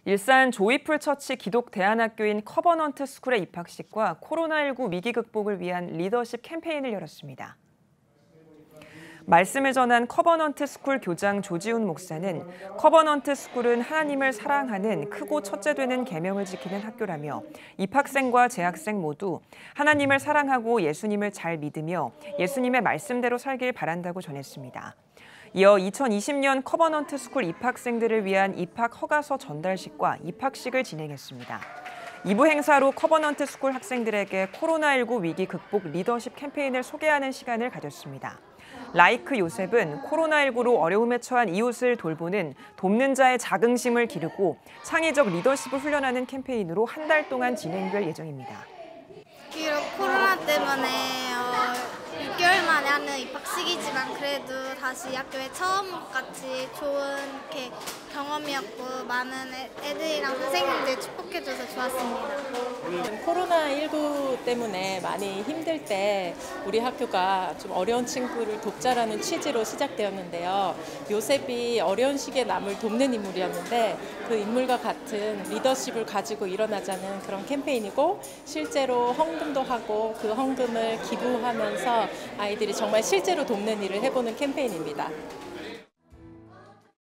일산 조이풀 처치 기독대안학교인 커버넌트 스쿨의 입학식과 코로나19 위기 극복을 위한 리더십 캠페인을 열었습니다. 말씀을 전한 커버넌트 스쿨 교장 조지훈 목사는 커버넌트 스쿨은 하나님을 사랑하는 크고 첫째 되는 계명을 지키는 학교라며 입학생과 재학생 모두 하나님을 사랑하고 예수님을 잘 믿으며 예수님의 말씀대로 살길 바란다고 전했습니다. 이어 2020년 커버넌트 스쿨 입학생들을 위한 입학 허가서 전달식과 입학식을 진행했습니다. 2부 행사로 커버넌트 스쿨 학생들에게 코로나19 위기 극복 리더십 캠페인을 소개하는 시간을 가졌습니다. 라이크 요셉은 코로나19로 어려움에 처한 이웃을 돌보는 돕는 자의 자긍심을 기르고 창의적 리더십을 훈련하는 캠페인으로 한 달 동안 진행될 예정입니다. 비록 코로나 때문에 6개월 만에 하는 입학식이지만 그래도 다시 학교에 처음같이 좋은 경험이었고 많은 애들이랑 선생님들 축복해줘서 좋았습니다. 코로나19 때문에 많이 힘들 때 우리 학교가 좀 어려운 친구를 돕자라는 취지로 시작되었는데요. 요셉이 어려운 시기에 남을 돕는 인물이었는데 그 인물과 같은 리더십을 가지고 일어나자는 그런 캠페인이고 실제로 헌금도 하고 그 헌금을 기부하면서 아이들이 정말 실제로 돕는 일을 해보는 캠페인입니다.